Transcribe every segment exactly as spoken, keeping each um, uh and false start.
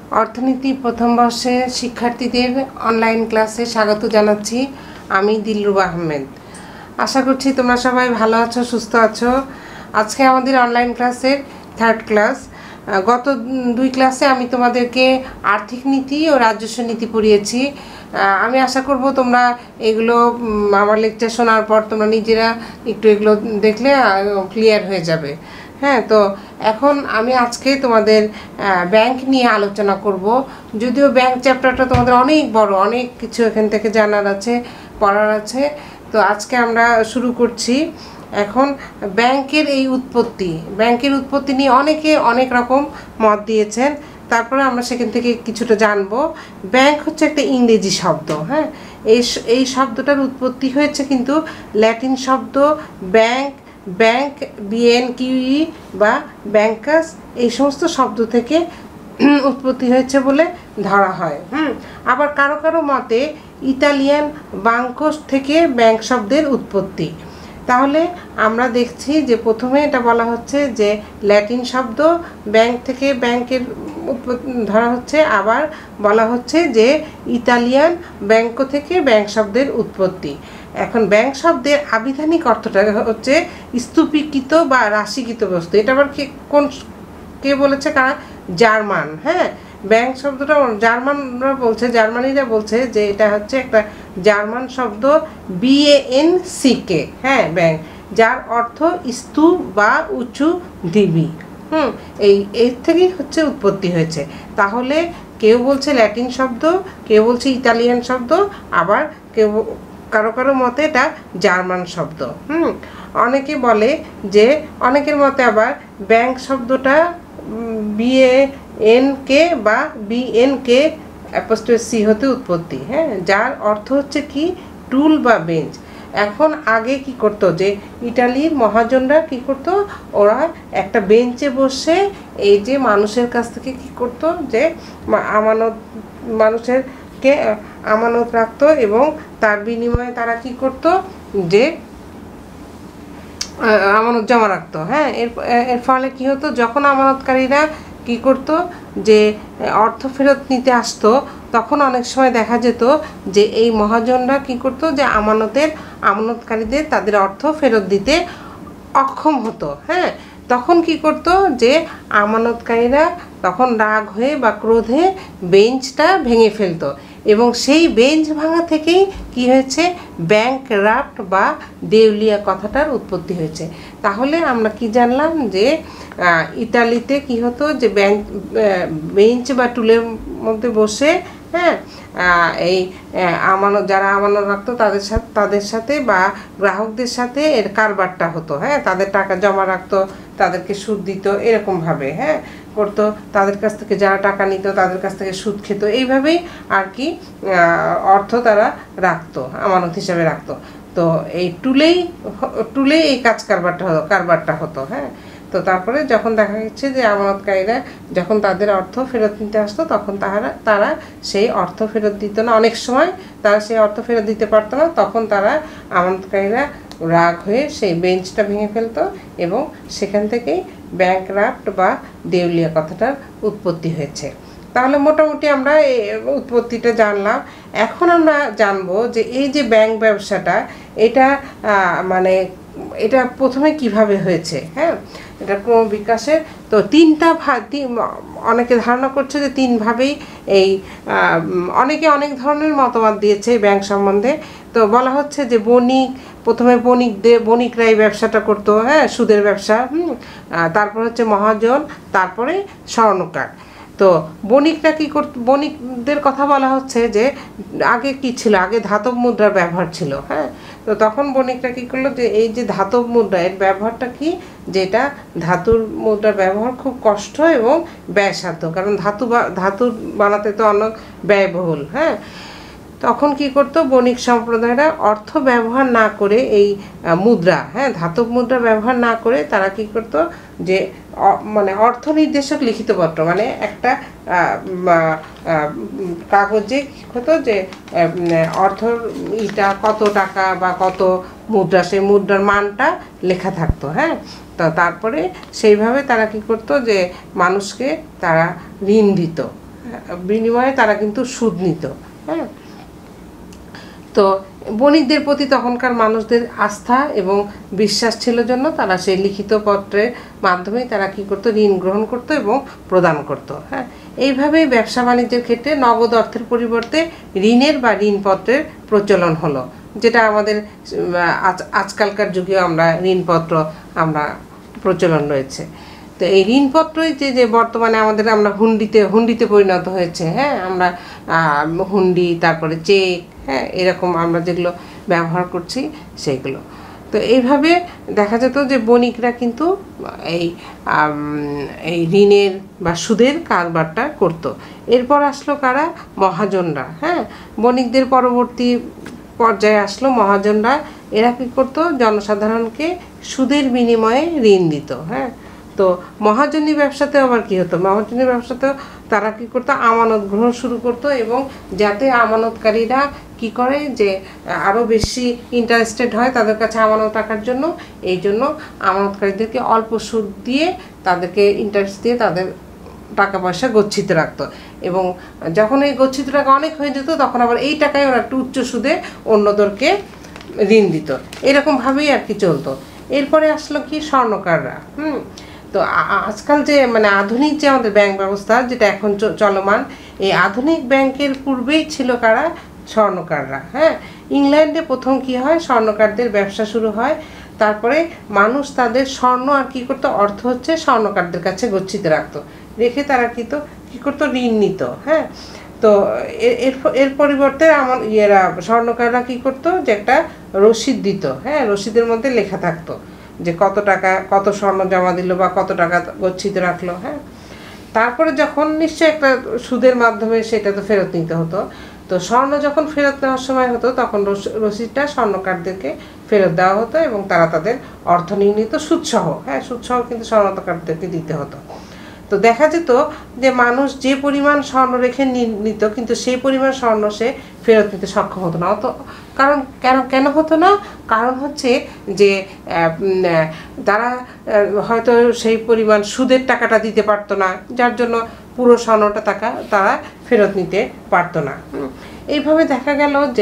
অর্থনীতি প্রথম বর্ষের শিক্ষার্থীদের অনলাইন ক্লাসে স্বাগত জানাচ্ছি। আমি দিলরুবা আহমেদ। আশা করছি তোমরা সবাই ভালো আছো, সুস্থ আছো। আজকে আমাদের অনলাইন ক্লাসের থার্ড ক্লাস। গত দুই ক্লাসে আমি তোমাদেরকে আর্থিক নীতি ও রাজস্ব নীতি পড়িয়েছি। আমি আশা করব তোমরা এগুলো আমার লেকচার শোনার পর তোমরা নিজেরা একটু এগুলো দেখলে ক্লিয়ার হয়ে যাবে। হ্যাঁ, তো এখন আমি আজকে তোমাদের ব্যাংক নিয়ে আলোচনা করব। যদিও ব্যাংক চ্যাপ্টারটা তোমাদের অনেক বড়, অনেক কিছু এখান থেকে জানার আছে, পড়ার আছে। তো আজকে আমরা শুরু করছি। এখন ব্যাংকের এই উৎপত্তি, ব্যাংকের উৎপত্তি নিয়ে অনেকে অনেক রকম মত দিয়েছেন। তারপরে আমরা সেখান থেকে কিছুটা জানবো। ব্যাংক হচ্ছে একটা ইংরেজি শব্দ। হ্যাঁ, এই এই শব্দটার উৎপত্তি হয়েছে কিন্তু ল্যাটিন শব্দ ব্যাংক, ব্যাংক, বিএনকিউই বা ব্যাংকাস, এই সমস্ত শব্দ থেকে উৎপত্তি হয়েছে বলে ধরা হয়। হুম আবার কারো কারো মতে ইতালিয়ান বাঙ্কোস থেকে ব্যাংক শব্দের উৎপত্তি। তাহলে আমরা দেখছি যে প্রথমে এটা বলা হচ্ছে যে ল্যাটিন শব্দ ব্যাংক থেকে ব্যাংকের ধরা হচ্ছে, আবার বলা হচ্ছে যে ইতালিয়ান ব্যাংকো থেকে ব্যাংক শব্দের উৎপত্তি। এখন ব্যাংক শব্দের আবিধানিক অর্থটা হচ্ছে স্তূপীকৃত বা রাশিকৃত বস্তু। এটা আবার কে কোন কে বলেছে? কারা? জার্মান। হ্যাঁ, ব্যাংক শব্দটা জার্মানরা বলছে, জার্মানিরা বলছে যে এটা হচ্ছে একটা জার্মান শব্দ বিএএন সিকে। হ্যাঁ, ব্যাংক, যার অর্থ স্তূপ বা উঁচু ঢিবি। হুম এই এর থেকেই হচ্ছে উৎপত্তি হয়েছে। তাহলে কেউ বলছে ল্যাটিন শব্দ, কেউ বলছে ইতালিয়ান শব্দ, আবার কেউ কারো কারো মতে এটা জার্মান শব্দ। হুম অনেকে বলে যে, অনেকের মতে আবার ব্যাংক শব্দটা বিএ এন কে বা বিএন কে অ্যাপোস্ট্রফি সি হতে উৎপত্তি। হ্যাঁ, যার অর্থ হচ্ছে কি টুল বা বেঞ্চ। এখন আগে কি করতো যে ইটালির মহাজনরা কি করতো, ওরা একটা বেঞ্চে বসে এই যে মানুষের কাছ থেকে কি করতো যে আমানত, মানুষেরকে আমানত রাখতো এবং তার বিনিময়ে তারা কি করতো যে আমানত জমা রাখতো। হ্যাঁ, এর এর ফলে কি হতো, যখন আমানতকারীরা কি করতো যে অর্থ ফেরত নিতে আসতো, তখন অনেক সময় দেখা যেত যে এই মহাজনরা কি করতো যে আমানতের আমানতকারীদের তাদের অর্থ ফেরত দিতে অক্ষম হতো। হ্যাঁ, তখন কি করতো যে আমানতকারীরা তখন রাগ হয়ে বা ক্রোধে বেঞ্চটা ভেঙে ফেলতো এবং সেই বেঞ্চ ভাঙা থেকেই কি হয়েছে, ব্যাংকরাপ্ট বা দেউলিয়া কথাটার উৎপত্তি হয়েছে। তাহলে আমরা কি জানলাম যে ইতালিতে কি হতো যে ব্যাংক বেঞ্চ বা টুলের মধ্যে বসে, হ্যাঁ, এই আমানত, যারা আমানত রাখতো তাদের সাথে তাদের সাথে বা গ্রাহকদের সাথে এর কারবারটা হতো। হ্যাঁ, তাদের টাকা জমা রাখতো, তাদেরকে সুদ দিত, এরকমভাবে হ্যাঁ করতো। তাদের কাছ থেকে যারা টাকা নিত তাদের কাছ থেকে সুদ খেত, এইভাবেই আর কি অর্থ তারা রাখতো, আমানত হিসাবে রাখতো। তো এই টুলেই টুলেই এই কাজ কারবারটা হতো কারবারটা হতো হ্যাঁ, তো তারপরে যখন দেখা যাচ্ছে যে আমানতকারীরা যখন তাদের অর্থ ফেরত নিতে আসতো, তখন তারা তারা সেই অর্থ ফেরত দিত না। অনেক সময় তারা সেই অর্থ ফেরত দিতে পারতো না, তখন তারা আমানতকারীরা রাগ হয়ে সেই বেঞ্চটা ভেঙে ফেলতো এবং সেখান থেকেই ব্যাংকরাপ্ট বা দেউলিয়া কথাটার উৎপত্তি হয়েছে। তাহলে মোটামুটি আমরা এই উৎপত্তিটা জানলাম। এখন আমরা জানবো যে এই যে ব্যাংক ব্যবসাটা, এটা মানে এটা প্রথমে কিভাবে হয়েছে। হ্যাঁ, এটা ক্রম বিকাশের তো তিনটা ভাগ, অনেকে ধারণা করছে যে তিনভাবেই এই অনেকে অনেক ধরনের মতামত দিয়েছে ব্যাংক সম্বন্ধে। তো বলা হচ্ছে যে বণিক, প্রথমে বণিকদের বণিকরাই ব্যবসাটা করতো, হ্যাঁ, সুদের ব্যবসা। হুম তারপর হচ্ছে মহাজন, তারপরে স্বর্ণকার। তো বণিকরা কী করত, বণিকদের কথা বলা হচ্ছে যে আগে কি ছিল, আগে ধাতব মুদ্রার ব্যবহার ছিল। হ্যাঁ, তো তখন বণিকরা কী করলো যে এই যে ধাতব মুদ্রা, এর ব্যবহারটা কি, যেটা ধাতুর মুদ্রার ব্যবহার খুব কষ্ট এবং ব্যয়সাধ্য, কারণ ধাতু বা ধাতু বানাতে তো অনেক ব্যয়বহুল। হ্যাঁ, তখন কি করতো বণিক সম্প্রদায়রা অর্থ ব্যবহার না করে এই মুদ্রা, হ্যাঁ, ধাতব মুদ্রা ব্যবহার না করে তারা কি করতো যে মানে অর্থ নির্দেশক লিখিত পত্র, মানে একটা কাগজে কি হতো যে অর্থ ইটা কত টাকা বা কত মুদ্রা, সেই মুদ্রার মানটা লেখা থাকতো। হ্যাঁ, তো তারপরে সেইভাবে তারা কি করতো যে মানুষকে তারা ঋণ দিত। বিনিময়ে তারা কিন্তু সুদ নিত। হ্যাঁ, তো বণিকদের প্রতি তখনকার মানুষদের আস্থা এবং বিশ্বাস ছিল জন্য তারা সেই লিখিত পত্রের মাধ্যমেই তারা কী করতো, ঋণ গ্রহণ করতো এবং প্রদান করতো। হ্যাঁ, এইভাবেই ব্যবসা বাণিজ্যের ক্ষেত্রে নগদ অর্থের পরিবর্তে ঋণের বা ঋণপত্রের প্রচলন হলো, যেটা আমাদের আজ আজকালকার যুগেও আমরা ঋণপত্র আমরা প্রচলন রয়েছে। তো এই ঋণপত্রই যে যে বর্তমানে আমাদের আমরা হুন্ডিতে হুন্ডিতে পরিণত হয়েছে। হ্যাঁ, আমরা হুন্ডি, তারপরে চেক, হ্যাঁ, এরকম আমরা যেগুলো ব্যবহার করছি সেগুলো। তো এইভাবে দেখা যেত যে বণিকরা কিন্তু এই এই ঋণের বা সুদের কারবারটা করত। এরপর আসলো কারা? মহাজনরা। হ্যাঁ, বণিকদের পরবর্তী পর্যায়ে আসলো মহাজনরা। এরা কী করতো? জনসাধারণকে সুদের বিনিময়ে ঋণ দিত। হ্যাঁ, তো মহাজনী ব্যবসাতে আবার কী হতো? মহাজনী ব্যবসাতেও তারা কী করতো? আমানত গ্রহণ শুরু করতো, এবং যাতে আমানতকারীরা কী করে যে আরও বেশি ইন্টারেস্টেড হয় তাদের কাছে আমানত রাখার জন্য, এই জন্য আমানতকারীদেরকে অল্প সুদ দিয়ে তাদেরকে ইন্টারেস্ট দিয়ে তাদের টাকা পয়সা গচ্ছিত রাখতো, এবং যখন এই গচ্ছিত টাকা অনেক হয়ে যেত তখন আবার এই টাকায় ওরা একটু উচ্চ সুদে অন্যদেরকে ঋণ দিত। এরকমভাবেই আর কি চলতো। এরপরে আসলো কি? স্বর্ণকাররা। হুম তো আজকাল যে মানে আধুনিক যে আমাদের ব্যাংক ব্যবস্থা যেটা এখন চলমান, এই আধুনিক ব্যাংকের পূর্বেই ছিল কারা? স্বর্ণকাররা। হ্যাঁ, ইংল্যান্ডে প্রথম কি হয়? স্বর্ণকারদের ব্যবসা শুরু হয়। তারপরে মানুষ তাদের স্বর্ণ আর কি করতো? অর্থ হচ্ছে স্বর্ণকারদের কাছে গচ্ছিত রাখতো, রেখে তারা কি তো কী করতো? ঋণ নিত। হ্যাঁ, তো এর এর পরিবর্তে আমার ইয়েরা স্বর্ণকাররা কী করতো? যে একটা রসিদ দিত। হ্যাঁ, রসিদের মধ্যে লেখা থাকতো যে কত টাকা, কত স্বর্ণ জমা দিল বা কত টাকা গচ্ছিত রাখলো। হ্যাঁ, তারপরে যখন নিশ্চয়ই একটা সুদের মাধ্যমে সেটা তো ফেরত নিতে হতো। তো স্বর্ণ যখন ফেরত নেওয়ার সময় হতো তখন রসিদটা স্বর্ণকারদেরকে ফেরত দেওয়া হতো, এবং তারা তাদের অর্থ নিয়ে নিত সুদসহ। হ্যাঁ, সুদসহ কিন্তু স্বর্ণকারদেরকে দিতে হতো। তো দেখা যেত যে মানুষ যে পরিমাণ স্বর্ণ রেখে নিত কিন্তু সেই পরিমাণ স্বর্ণ সে ফেরত নিতে সক্ষম হতো না। অত কারণ কেন কেন হতো না? কারণ হচ্ছে যে তারা হয়তো সেই পরিমাণ সুদের টাকাটা দিতে পারতো না, যার জন্য পুরো স্বর্ণটা টাকা তারা ফেরত নিতে পারতো না। এইভাবে দেখা গেল যে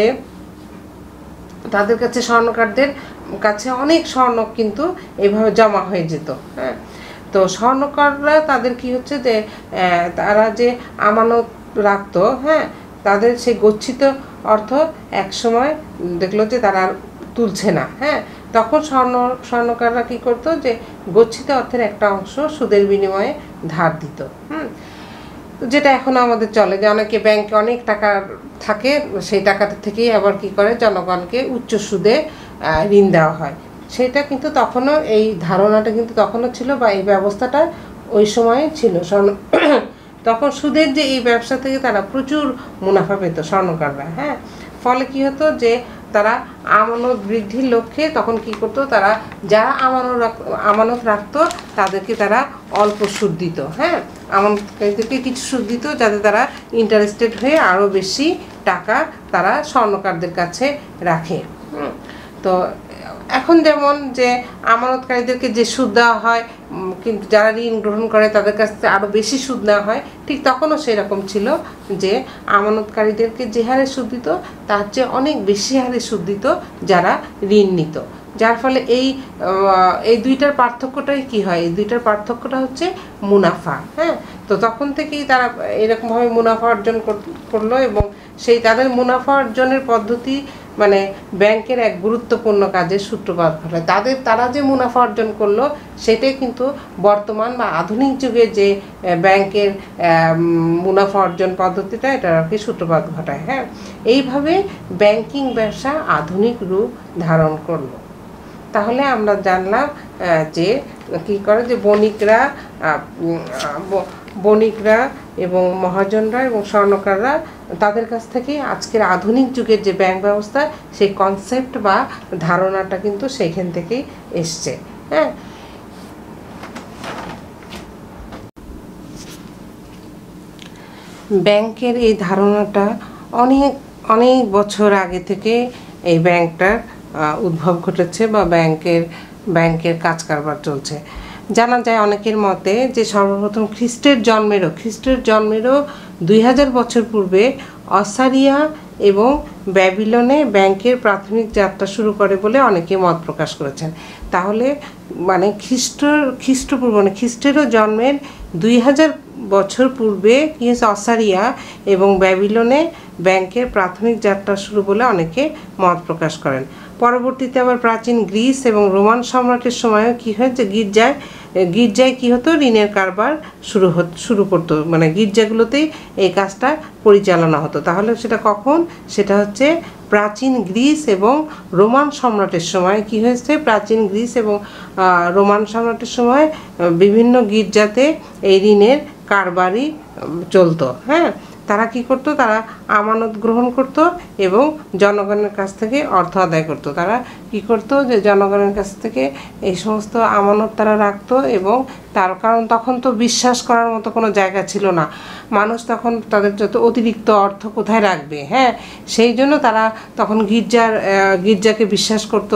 তাদের কাছে স্বর্ণকারদের কাছে অনেক স্বর্ণ কিন্তু এইভাবে জমা হয়ে যেত। হ্যাঁ, তো স্বর্ণকাররা তাদের কি হচ্ছে যে তারা যে আমানত রাখতো, হ্যাঁ, তাদের সেই গচ্ছিত অর্থ এক সময় দেখলো যে তারা তুলছে না। হ্যাঁ, তখন স্বর্ণ স্বর্ণকাররা কী করতো? যে গচ্ছিত অর্থের একটা অংশ সুদের বিনিময়ে ধার দিত। হুম যেটা এখনও আমাদের চলে, যে অনেকে ব্যাংকে অনেক টাকা থাকে, সেই টাকাটা থেকেই আবার কি করে? জনগণকে উচ্চ সুদে ঋণ দেওয়া হয়। সেটা কিন্তু তখনও এই ধারণাটা কিন্তু তখনও ছিল, বা এই ব্যবস্থাটা ওই সময়ে ছিল। স্বর্ণ তখন সুদের যে এই ব্যবসা থেকে তারা প্রচুর মুনাফা পেত স্বর্ণকাররা। হ্যাঁ, ফলে কি হতো? যে তারা আমানত বৃদ্ধির লক্ষ্যে তখন কি করতো? তারা যারা আমানত আমানত রাখতো তাদেরকে তারা অল্প সুদ দিত। হ্যাঁ, আমানতকারীদেরকে কিছু সুদ দিত, যাতে তারা ইন্টারেস্টেড হয়ে আরও বেশি টাকা তারা স্বর্ণকারদের কাছে রাখে। হুম তো এখন যেমন যে আমানতকারীদেরকে যে সুদ দেওয়া হয়, কিন্তু যারা ঋণ গ্রহণ করে তাদের কাছ থেকে আরও বেশি সুদ নেওয়া হয়, ঠিক তখনও সেরকম ছিল যে আমানতকারীদেরকে যে হারে সুদ দিত তার চেয়ে অনেক বেশি হারে সুদ দিত যারা ঋণ নিত। যার ফলে এই এই দুইটার পার্থক্যটাই কি হয়? এই দুইটার পার্থক্যটা হচ্ছে মুনাফা। হ্যাঁ, তো তখন থেকেই তারা এরকমভাবে মুনাফা অর্জন করলো, এবং সেই তাদের মুনাফা অর্জনের পদ্ধতি মানে ব্যাংকের এক গুরুত্বপূর্ণ কাজের সূত্রপাত ঘটায়। তাদের তারা যে মুনাফা অর্জন করলো সেটাই কিন্তু বর্তমান বা আধুনিক যুগে যে ব্যাংকের মুনাফা অর্জন পদ্ধতিটা এটা আর কি সূত্রপাত ঘটায়। হ্যাঁ, এইভাবে ব্যাংকিং ব্যবসা আধুনিক রূপ ধারণ করলো। তাহলে আমরা জানলাম যে কী করে যে বণিকরা বণিকরা এবং মহাজনরা এবং স্বর্ণকাররা তাদের কাছ থেকে আজকের আধুনিক যুগের যে ব্যাংক ব্যবস্থা সেই কনসেপ্ট বা ধারণাটা কিন্তু সেইখান থেকেই এসছে। হ্যাঁ, ব্যাংকের এই ধারণাটা অনেক অনেক বছর আগে থেকে এই ব্যাংকটার উদ্ভব ঘটেছে, বা ব্যাংকের ব্যাংকের কাজ কারবার চলছে। জানা যায় অনেকের মতে যে সর্বপ্রথম খ্রিস্টের জন্মেরও খ্রিস্টের জন্মেরও দুই হাজার বছর পূর্বে অসারিয়া এবং ব্যাবিলনে ব্যাংকের প্রাথমিক যাত্রা শুরু করে বলে অনেকে মত প্রকাশ করেছেন। তাহলে মানে খ্রিস্ট খ্রিস্টপূর্ব মানে খ্রিস্টেরও জন্মের দুই হাজার বছর পূর্বে কি হয়েছে, অসারিয়া এবং ব্যাবিলনে ব্যাংকের প্রাথমিক যাত্রা শুরু বলে অনেকে মত প্রকাশ করেন। পরবর্তীতে আবার প্রাচীন গ্রিস এবং রোমান সম্রাটের সময়ও কী হয় যে গির্জায় গির্জায় কী হতো, ঋণের কারবার শুরু হতো শুরু করতো, মানে গির্জাগুলোতেই এই কাজটা পরিচালনা হতো। তাহলে সেটা কখন? সেটা হচ্ছে প্রাচীন গ্রিস এবং রোমান সম্রাটের সময় কি হয়েছে, প্রাচীন গ্রিস এবং রোমান সম্রাটের সময় বিভিন্ন গির্জাতে এই ঋণের কারবারই চলতো। হ্যাঁ, তারা কি করতো, তারা আমানত গ্রহণ করত এবং জনগণের কাছ থেকে অর্থ আদায় করত। তারা কি করত, যে জনগণের কাছ থেকে এই সমস্ত আমানত তারা রাখতো এবং তার কারণ তখন তো বিশ্বাস করার মতো কোনো জায়গা ছিল না। মানুষ তখন তাদের যত অতিরিক্ত অর্থ কোথায় রাখবে? হ্যাঁ, সেই জন্য তারা তখন গির্জার গির্জাকে বিশ্বাস করত।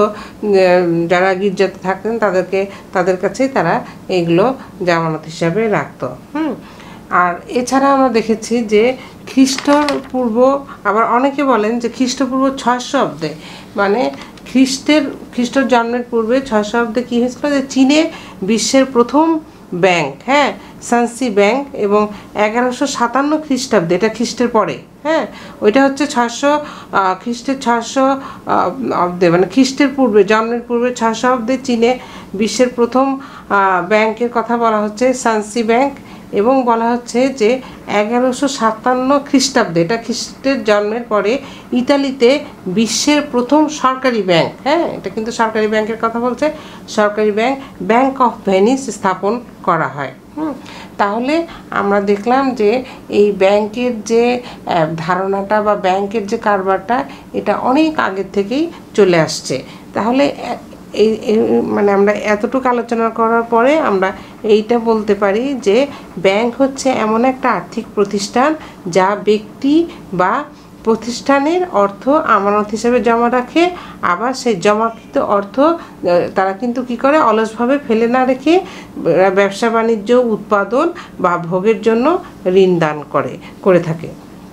যারা গির্জাতে থাকতেন তাদেরকে তাদের কাছেই তারা এইগুলো জামানত হিসাবে রাখতো। হুম আর এছাড়া আমরা দেখেছি যে খ্রিস্টপূর্ব, আবার অনেকে বলেন যে খ্রিস্টপূর্ব ছয়শো অব্দে, মানে খ্রিস্টের খ্রিস্টের জন্মের পূর্বে ছয়শো অব্দে কী হয়েছিল, যে চীনে বিশ্বের প্রথম ব্যাংক, হ্যাঁ সানসি ব্যাংক, এবং এগারোশো সাতান্ন খ্রিস্টাব্দে, এটা খ্রিস্টের পরে, হ্যাঁ ওইটা হচ্ছে ছয়শো খ্রিস্টের ছয়শো অব্দে, মানে খ্রিস্টের পূর্বে জন্মের পূর্বে ছয়শো অব্দে চীনে বিশ্বের প্রথম ব্যাংকের কথা বলা হচ্ছে সানসি ব্যাংক, এবং বলা হচ্ছে যে এগারোশো সাতান্ন খ্রিস্টাব্দে, এটা খ্রিস্টের জন্মের পরে ইতালিতে বিশ্বের প্রথম সরকারি ব্যাংক, হ্যাঁ এটা কিন্তু সরকারি ব্যাংকের কথা বলছে, সরকারি ব্যাংক ব্যাংক অফ ভেনিস স্থাপন করা হয়। হুম তাহলে আমরা দেখলাম যে এই ব্যাংকের যে ধারণাটা বা ব্যাংকের যে কারবারটা, এটা অনেক আগের থেকেই চলে আসছে। তাহলে এই মানে আমরা এতটুকু আলোচনা করার পরে আমরা এইটা বলতে পারি যে ব্যাংক হচ্ছে এমন একটা আর্থিক প্রতিষ্ঠান যা ব্যক্তি বা প্রতিষ্ঠানের অর্থ আমানত হিসেবে জমা রাখে, আবার সেই জমাকৃত অর্থ তারা কিন্তু কি করে, অলসভাবে ফেলে না রেখে ব্যবসা বাণিজ্য, উৎপাদন বা ভোগের জন্য ঋণ দান করে করে থাকে।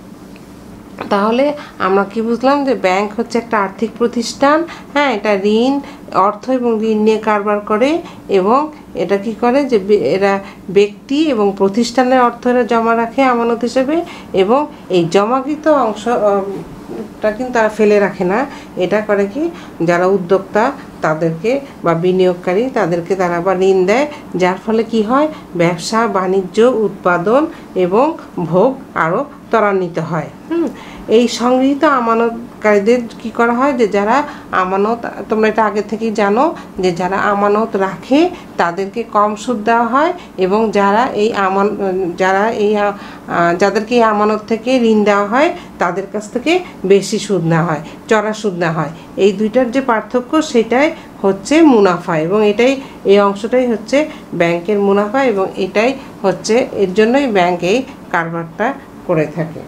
তাহলে আমরা কি বুঝলাম, যে ব্যাংক হচ্ছে একটা আর্থিক প্রতিষ্ঠান, হ্যাঁ এটা ঋণ, অর্থ এবং ঋণ নিয়ে কারবার করে, এবং এটা কি করে, যে এরা ব্যক্তি এবং প্রতিষ্ঠানের অর্থ এরা জমা রাখে আমানত হিসেবে, এবং এই জমাকৃত অংশটা কিন্তু তারা ফেলে রাখে না। এটা করে কি, যারা উদ্যোক্তা তাদেরকে বা বিনিয়োগকারী তাদেরকে তারা আবার ঋণ দেয়, যার ফলে কি হয়, ব্যবসা বাণিজ্য, উৎপাদন এবং ভোগ আরও ত্বরান্বিত হয়। হুম এই সংগৃহীত আমানতকারীদের কি করা হয়, যে যারা আমানত, তোমরা এটা আগে থেকেই জানো, যে যারা আমানত রাখে তাদেরকে কম সুদ দেওয়া হয়, এবং যারা এই আমান যারা এই যাদেরকে এই আমানত থেকে ঋণ দেওয়া হয় তাদের কাছ থেকে বেশি সুদ নেওয়া হয়, চড়া সুদ নেওয়া হয়। এই দুইটার যে পার্থক্য সেটাই হচ্ছে মুনাফা, এবং এটাই এই অংশটাই হচ্ছে ব্যাংকের মুনাফা, এবং এটাই হচ্ছে এর জন্যই ব্যাংক এই কারবারটা করে থাকে।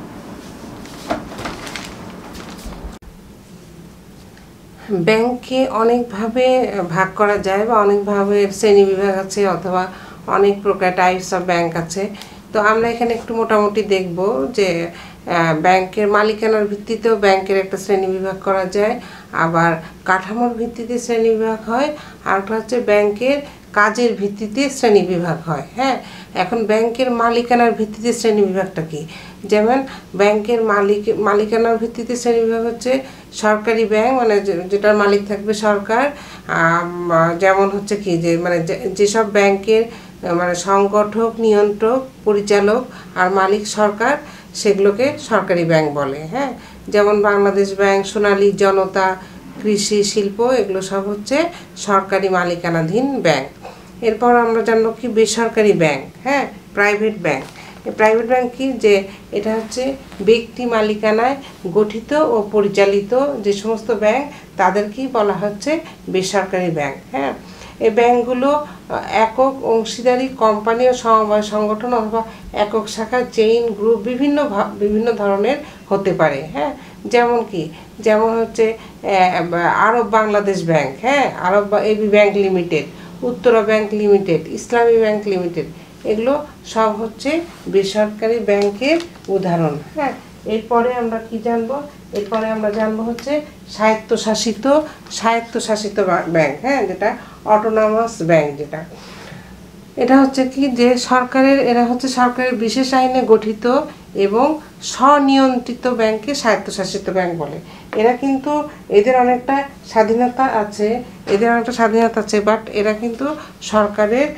ব্যাংকে অনেকভাবে ভাগ করা যায় বা অনেকভাবে শ্রেণী বিভাগ আছে, অথবা অনেক প্রকার টাইপস অফ ব্যাংক আছে। তো আমরা এখানে একটু মোটামুটি দেখব যে ব্যাংকের মালিকানার ভিত্তিতেও ব্যাংকের একটা শ্রেণী বিভাগ করা যায়, আবার কাঠামোর ভিত্তিতে শ্রেণী বিভাগ হয়, আর একটা হচ্ছে ব্যাংকের কাজের ভিত্তিতে শ্রেণী বিভাগ হয়। হ্যাঁ এখন ব্যাংকের মালিকানার ভিত্তিতে শ্রেণী বিভাগটা কি, যেমন ব্যাংকের মালিক মালিকানার ভিত্তিতে শ্রেণী বিভাগ হচ্ছে সরকারি ব্যাংক, মানে যেটার মালিক থাকবে সরকার, যেমন হচ্ছে কি, যে মানে যেসব ব্যাংকের মানে সংগঠক, নিয়ন্ত্রক, পরিচালক আর মালিক সরকার, সেগুলোকে সরকারি ব্যাংক বলে। হ্যাঁ যেমন বাংলাদেশ ব্যাংক, সোনালী, জনতা, কৃষি, শিল্প, এগুলো সব হচ্ছে সরকারি মালিকানাধীন ব্যাংক। এরপর আমরা জানবো কি বেসরকারি ব্যাংক, হ্যাঁ প্রাইভেট ব্যাংক। প্রাইভেট ব্যাংক কি, যে এটা হচ্ছে ব্যক্তি মালিকানায় গঠিত ও পরিচালিত যে সমস্ত ব্যাংক তাদেরকেই বলা হচ্ছে বেসরকারি ব্যাংক। হ্যাঁ এই ব্যাংকগুলো একক, অংশীদারি, কোম্পানি ও সমবায় সংগঠন অথবা একক শাখা, চেইন, গ্রুপ বিভিন্ন বিভিন্ন ধরনের হতে পারে। হ্যাঁ যেমন কি, যেমন হচ্ছে আরব বাংলাদেশ ব্যাংক, হ্যাঁ Arab AB bank limited, Uttara bank limited, Islami bank limited, এগুলো সব হচ্ছে বেসরকারি ব্যাংকের উদাহরণ। হ্যাঁ, এরপরে আমরা কি জানবো? এরপরে আমরা জানবো হচ্ছে স্বায়ত্তশাসিত স্বায়ত্তশাসিত ব্যাংক। হ্যাঁ, যেটা অটোনমাস ব্যাংক, যেটা এটা হচ্ছে কি যে সরকারের এরা হচ্ছে সরকারের বিশেষ আইনে গঠিত এবং স্বনিয়ন্ত্রিত ব্যাংককে স্বায়ত্তশাসিত ব্যাংক বলে। এরা কিন্তু এদের অনেকটা স্বাধীনতা আছে এদের অনেকটা স্বাধীনতা আছে বাট এরা কিন্তু সরকারের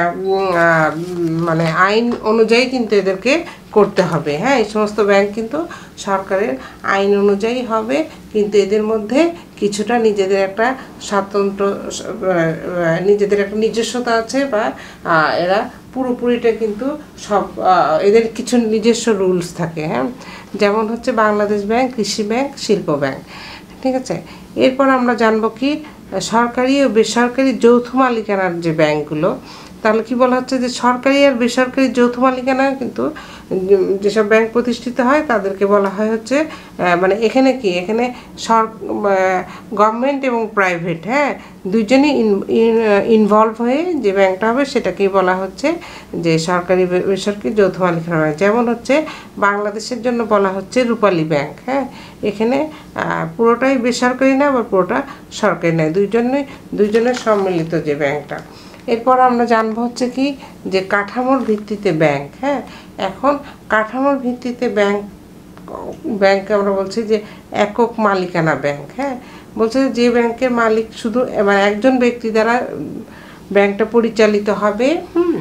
মানে আইন অনুযায়ী কিন্তু এদেরকে করতে হবে। হ্যাঁ, এই সমস্ত ব্যাংক কিন্তু সরকারের আইন অনুযায়ী হবে, কিন্তু এদের মধ্যে কিছুটা নিজেদের একটা স্বাতন্ত্র নিজেদের একটা নিজস্বতা আছে, বা এরা পুরোপুরিটা কিন্তু সব এদের কিছু নিজস্ব রুলস থাকে। হ্যাঁ, যেমন হচ্ছে Bangladesh bank, Krishi bank, Shilpa bank. ঠিক আছে, এরপর আমরা জানবো কি সরকারি ও বেসরকারি যৌথ মালিকানার যে ব্যাংকগুলো, তাহলে কি বলা হচ্ছে যে সরকারি আর বেসরকারি যৌথ মালিকানা কিন্তু যেসব ব্যাংক প্রতিষ্ঠিত হয় তাদেরকে বলা হয় হচ্ছে মানে এখানে কি এখানে সর গভর্নমেন্ট এবং প্রাইভেট, হ্যাঁ, দুইজনই ইনভলভ হয়ে যে ব্যাংকটা হবে সেটাকেই বলা হচ্ছে যে সরকারি বেসরকারি যৌথ মালিকানা ব্যাংক। যেমন হচ্ছে বাংলাদেশের জন্য বলা হচ্ছে রূপালী ব্যাংক। হ্যাঁ, এখানে পুরোটাই বেসরকারি না বা পুরোটা সরকারি নয়, দুইজনই দুইজনের সম্মিলিত যে ব্যাংকটা। এরপর আমরা জানবো হচ্ছে কি যে কাঠামোর ভিত্তিতে ব্যাংক। হ্যাঁ, এখন কাঠামোর ভিত্তিতে ব্যাংক ব্যাংকে আমরা বলছি যে একক মালিকানা ব্যাংক। হ্যাঁ, বলছে যে ব্যাংকের মালিক শুধু মানে একজন ব্যক্তি দ্বারা ব্যাংকটা পরিচালিত হবে, হুম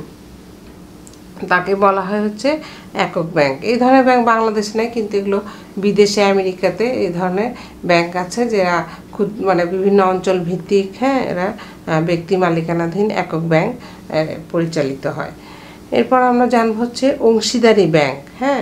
তাকে বলা হয় হচ্ছে একক ব্যাংক। এই ধরনের ব্যাংক বাংলাদেশে নেই, কিন্তু এগুলো বিদেশে আমেরিকাতে এই ধরনের ব্যাংক আছে যারা খুব মানে বিভিন্ন অঞ্চল ভিত্তিক, হ্যাঁ, এরা ব্যক্তি মালিকানাধীন একক ব্যাংক পরিচালিত হয়। এরপর আমরা জানবো হচ্ছে অংশীদারি ব্যাংক। হ্যাঁ,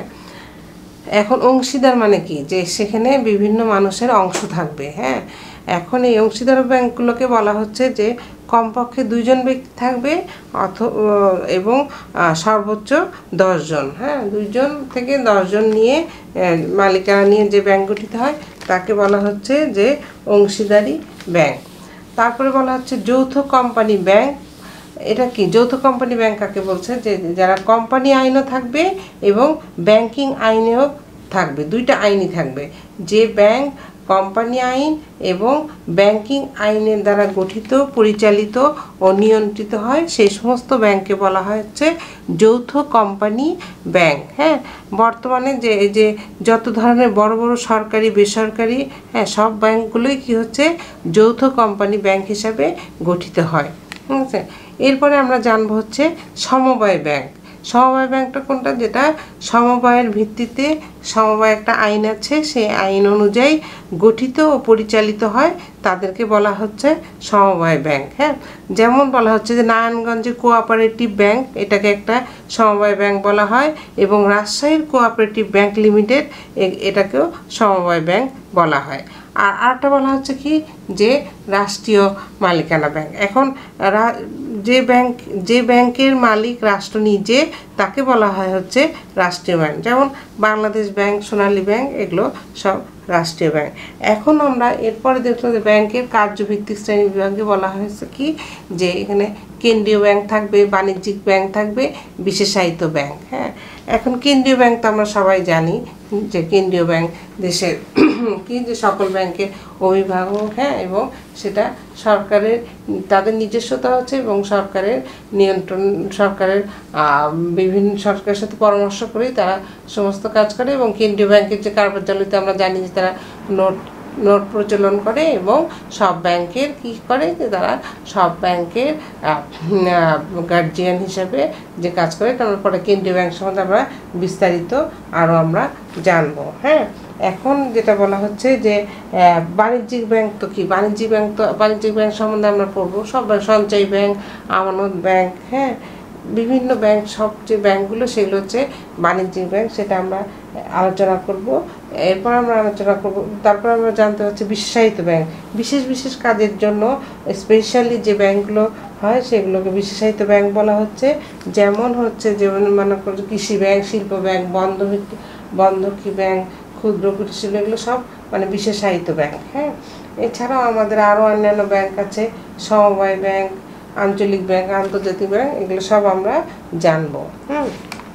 এখন অংশীদার মানে কি যে সেখানে বিভিন্ন মানুষের অংশ থাকবে। হ্যাঁ, এখন এই অংশীদার ব্যাংকগুলোকে বলা হচ্ছে যে কমপক্ষে দুইজন ব্যক্তি থাকবে অথ এবং সর্বোচ্চ দশজন। হ্যাঁ, দুইজন থেকে দশজন নিয়ে মালিকানা নিয়ে যে ব্যাংক গঠিত হয় তাকে বলা হচ্ছে যে অংশীদারি ব্যাংক। তারপরে বলা হচ্ছে যৌথ কোম্পানি ব্যাংক। এটা কি যৌথ কোম্পানি ব্যাংক কাকে বলছে? যে যারা কোম্পানি আইনও থাকবে এবং ব্যাংকিং আইনেও থাকবে, দুইটা আইনই থাকবে। যে ব্যাংক কোম্পানি আইন এবং ব্যাংকিং আইনের দ্বারা গঠিত, পরিচালিত ও নিয়ন্ত্রিত হয় সেই সমস্ত ব্যাংককে বলা হয় হচ্ছে যৌথ কোম্পানি ব্যাংক। হ্যাঁ, বর্তমানে যে এই যে যত ধরনের বড় বড় সরকারি বেসরকারি, হ্যাঁ, সব ব্যাংকগুলোই কি হচ্ছে যৌথ কোম্পানি ব্যাংক হিসাবে গঠিত হয়। ঠিক আছে, এরপরে আমরা জানবো হচ্ছে সমবায় ব্যাংক। সমবায় ব্যাংকটা কোনটা? যেটা সমবায়ের ভিত্তিতে সমবায় একটা আইন আছে, সেই আইন অনুযায়ী গঠিত ও পরিচালিত হয়, তাদেরকে বলা হচ্ছে সমবায় ব্যাংক। হ্যাঁ, যেমন বলা হচ্ছে যে নারায়ণগঞ্জের কোঅপারেটিভ ব্যাংক, এটাকে একটা সমবায় ব্যাংক বলা হয়, এবং রাজশাহীর কোঅপারেটিভ ব্যাংক লিমিটেড এটাকেও সমবায় ব্যাংক বলা হয়। আর আরেকটা বলা হচ্ছে কি যে রাষ্ট্রীয় মালিকানা ব্যাংক। এখন যে ব্যাংক যে ব্যাংকের মালিক রাষ্ট্র নিজে, তাকে বলা হয় হচ্ছে রাষ্ট্রীয় ব্যাংক। যেমন বাংলাদেশ ব্যাংক, সোনালী ব্যাংক, এগুলো সব রাষ্ট্রীয় ব্যাংক। এখন আমরা এরপরে দেখলাম যে ব্যাংকের কার্যভিত্তিক শ্রেণী বিভাগে বলা হয়েছে কি যে এখানে কেন্দ্রীয় ব্যাংক থাকবে, বাণিজ্যিক ব্যাংক থাকবে, বিশেষায়িত ব্যাংক। হ্যাঁ, এখন কেন্দ্রীয় ব্যাংক তো আমরা সবাই জানি যে কেন্দ্রীয় ব্যাংক দেশের কি যে সকল ব্যাংকের অভিভাবক। হ্যাঁ, এবং সেটা সরকারের তাদের নিজস্বতা হচ্ছে এবং সরকারের নিয়ন্ত্রণ, সরকারের বিভিন্ন সরকারের সাথে পরামর্শ করেই তারা সমস্ত কাজ করে। এবং কেন্দ্রীয় ব্যাংকের যে কার্যকারিতা আমরা জানি যে তারা নোট নোট প্রচলন করে এবং সব ব্যাংকের কি করে যে তারা সব ব্যাংকের গার্জিয়ান হিসাবে যে কাজ করে। তারপরে কেন্দ্রীয় ব্যাংক সম্বন্ধে আমরা বিস্তারিত আরও আমরা জানবো। হ্যাঁ, এখন যেটা বলা হচ্ছে যে বাণিজ্যিক ব্যাংক তো কি বাণিজ্যিক ব্যাংক তো বাণিজ্যিক ব্যাংক সম্বন্ধে আমরা পড়বো সব সঞ্চয় ব্যাংক, আমানত ব্যাংক, হ্যাঁ, বিভিন্ন ব্যাংক, সব যে ব্যাংকগুলো সেগুলো হচ্ছে বাণিজ্যিক ব্যাংক, সেটা আমরা আলোচনা করব। এরপর আমরা আলোচনা করব তারপর আমরা জানতে হচ্ছে বিশেষায়িত ব্যাংক। বিশেষ বিশেষ কাজের জন্য স্পেশালি যে ব্যাংকগুলো হয় সেগুলোকে বিশেষায়িত ব্যাংক বলা হচ্ছে। যেমন হচ্ছে যেমন মনে করছে কৃষি ব্যাংক, শিল্প ব্যাংক, বন্ধ বন্ধকি ব্যাংক, ক্ষুদ্র কুটির শিল্প, এগুলো সব মানে বিশেষায়িত ব্যাংক। হ্যাঁ, এছাড়াও আমাদের আরও অন্যান্য ব্যাংক আছে, সমবায় ব্যাংক, আঞ্চলিক ব্যাংক, আন্তর্জাতিক ব্যাংক, এগুলো সব আমরা জানবো। হুম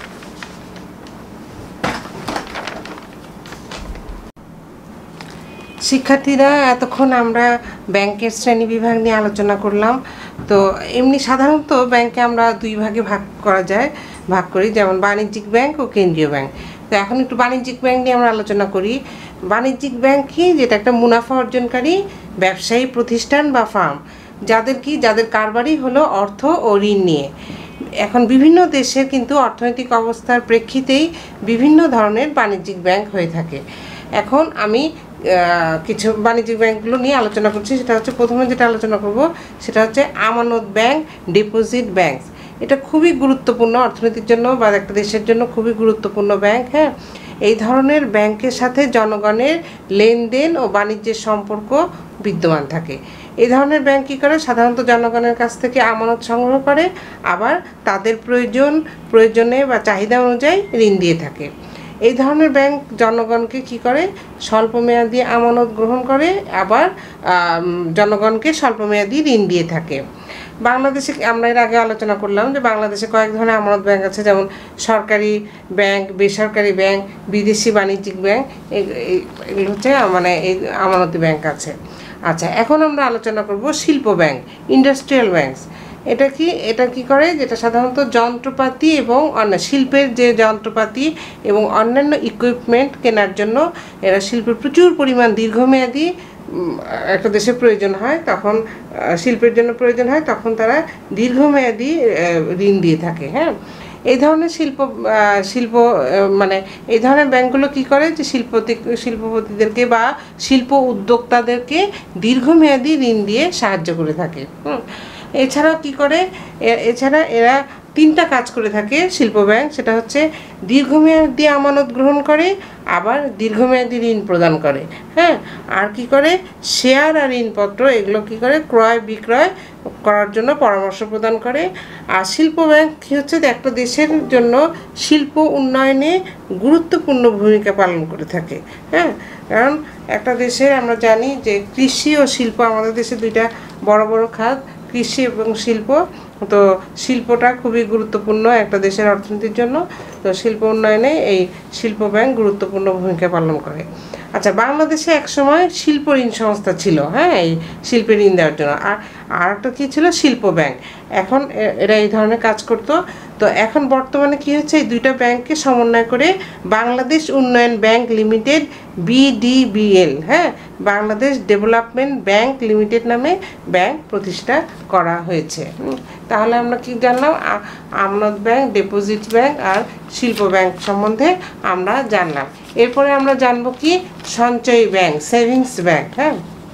শিক্ষার্থীরা, এতক্ষণ আমরা ব্যাংকের শ্রেণী বিভাগ নিয়ে আলোচনা করলাম। তো এমনি সাধারণত ব্যাংকে আমরা দুই ভাগে ভাগ করা যায় ভাগ করি, যেমন বাণিজ্যিক ব্যাংক ও কেন্দ্রীয় ব্যাংক। তো এখন একটু বাণিজ্যিক ব্যাংক নিয়ে আমরা আলোচনা করি। বাণিজ্যিক ব্যাংক কি? যেটা একটা মুনাফা অর্জনকারী ব্যবসায়ী প্রতিষ্ঠান বা ফার্ম, যাদের কি যাদের কারবারই হলো অর্থ ও ঋণ নিয়ে। এখন বিভিন্ন দেশের কিন্তু অর্থনৈতিক অবস্থার প্রেক্ষিতেই বিভিন্ন ধরনের বাণিজ্যিক ব্যাংক হয়ে থাকে। এখন আমি কিছু বাণিজ্যিক ব্যাংকগুলো নিয়ে আলোচনা করছি। সেটা হচ্ছে প্রথমে যেটা আলোচনা করব সেটা হচ্ছে আমানত ব্যাংক, ডিপোজিট ব্যাংক। এটা খুবই গুরুত্বপূর্ণ অর্থনীতির জন্য বা একটা দেশের জন্য খুবই গুরুত্বপূর্ণ ব্যাংক। হ্যাঁ, এই ধরনের ব্যাংকের সাথে জনগণের লেনদেন ও বাণিজ্যের সম্পর্ক বিদ্যমান থাকে। এই ধরনের ব্যাংক কী করে? সাধারণত জনগণের কাছ থেকে আমানত সংগ্রহ করে, আবার তাদের প্রয়োজন প্রয়োজনে বা চাহিদা অনুযায়ী ঋণ দিয়ে থাকে। এই ধরনের ব্যাংক জনগণকে কি করে? স্বল্পমেয়াদী আমানত গ্রহণ করে, আবার জনগণকে স্বল্পমেয়াদী ঋণ দিয়ে থাকে। বাংলাদেশে আমরা এর আগে আলোচনা করলাম যে বাংলাদেশে কয়েক ধরনের আমানত ব্যাংক আছে, যেমন সরকারি ব্যাংক, বেসরকারি ব্যাংক, বিদেশি বাণিজ্যিক ব্যাংক, এগুলো হচ্ছে মানে এই আমানতি ব্যাংক আছে। আচ্ছা, এখন আমরা আলোচনা করব শিল্প ব্যাংক, ইন্ডাস্ট্রিয়াল ব্যাংকস। এটা কি এটা কি করে? যেটা সাধারণত যন্ত্রপাতি এবং অন্য শিল্পের যে যন্ত্রপাতি এবং অন্যান্য ইকুইপমেন্ট কেনার জন্য এরা শিল্পের প্রচুর পরিমাণ দীর্ঘমেয়াদী একটা দেশের প্রয়োজন হয়, তখন শিল্পের জন্য প্রয়োজন হয়, তখন তারা দীর্ঘমেয়াদী ঋণ দিয়ে থাকে। হ্যাঁ, এই ধরনের শিল্প শিল্প মানে এই ধরনের ব্যাংকগুলো কী করে? যে শিল্পতি শিল্পপতিদেরকে বা শিল্প উদ্যোক্তাদেরকে দীর্ঘমেয়াদী ঋণ দিয়ে সাহায্য করে থাকে। হুম এছাড়াও কি করে? এছাড়া এরা তিনটা কাজ করে থাকে শিল্প ব্যাংক। সেটা হচ্ছে দীর্ঘমেয়াদী আমানত গ্রহণ করে, আবার দীর্ঘমেয়াদী ঋণ প্রদান করে। হ্যাঁ, আর কি করে? শেয়ার আর ঋণপত্র এগুলো কি করে? ক্রয় বিক্রয় করার জন্য পরামর্শ প্রদান করে। আর শিল্প ব্যাংক কী হচ্ছে? একটা দেশের জন্য শিল্প উন্নয়নে গুরুত্বপূর্ণ ভূমিকা পালন করে থাকে। হ্যাঁ, কারণ একটা দেশের আমরা জানি যে কৃষি ও শিল্প আমাদের দেশে দুইটা বড় বড় খাত, কৃষি এবং শিল্প। তো শিল্পটা খুবই গুরুত্বপূর্ণ একটা দেশের অর্থনীতির জন্য। তো শিল্প উন্নয়নে এই শিল্প ব্যাংক গুরুত্বপূর্ণ ভূমিকা পালন করে। আচ্ছা, বাংলাদেশে একসময় শিল্প ঋণ সংস্থা ছিল, হ্যাঁ, এই শিল্পের ঋণ দেওয়ার জন্য। আর আর একটা কী ছিল? শিল্প ব্যাংক। এখন এরা এই ধরনের কাজ করতো। তো এখন বর্তমানে কী হচ্ছে? এই দুইটা ব্যাংককে সমন্বয় করে বাংলাদেশ উন্নয়ন ব্যাংক লিমিটেড, বিডিবিএল, হ্যাঁ, বাংলাদেশ ডেভেলপমেন্ট ব্যাংক লিমিটেড নামে ব্যাংক প্রতিষ্ঠা করা হয়েছে। তাহলে আমরা কি জানলাম? আমানত ব্যাংক, ডিপোজিট ব্যাংক আর শিল্প ব্যাংক সম্বন্ধে আমরা জানলাম। এরপরে আমরা জানবো কি? সঞ্চয়ী ব্যাংক, সেভিংস ব্যাংক। হ্যাঁ,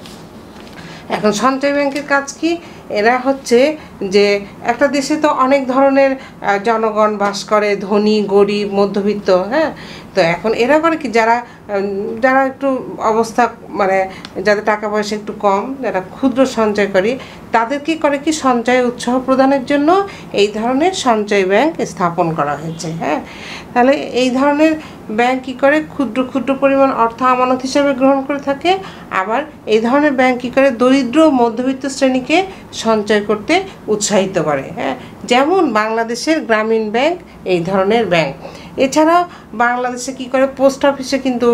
এখন সঞ্চয় ব্যাংকের কাজ কি? এরা হচ্ছে যে একটা দেশে তো অনেক ধরনের জনগণ বাস করে, ধনী, গরিব, মধ্যবিত্ত। হ্যাঁ, তো এখন এরা করে কি? যারা যারা একটু অবস্থা মানে যাদের টাকা পয়সা একটু কম, যারা ক্ষুদ্র সঞ্চয় করে, তাদের কি করে কি? সঞ্চয় উৎসাহ প্রদানের জন্য এই ধরনের সঞ্চয় ব্যাংক স্থাপন করা হয়েছে। হ্যাঁ, তাহলে এই ধরনের ব্যাংক কী করে? ক্ষুদ্র ক্ষুদ্র পরিমাণ অর্থ আমানত হিসাবে গ্রহণ করে থাকে। আবার এই ধরনের ব্যাংক কী করে? দরিদ্র ও মধ্যবিত্ত শ্রেণীকে সঞ্চয় করতে উৎসাহিত করে। হ্যাঁ, যেমন বাংলাদেশের গ্রামীণ ব্যাংক এই ধরনের ব্যাংক। এছাড়াও বাংলাদেশে কি করে? পোস্ট অফিসে কিন্তু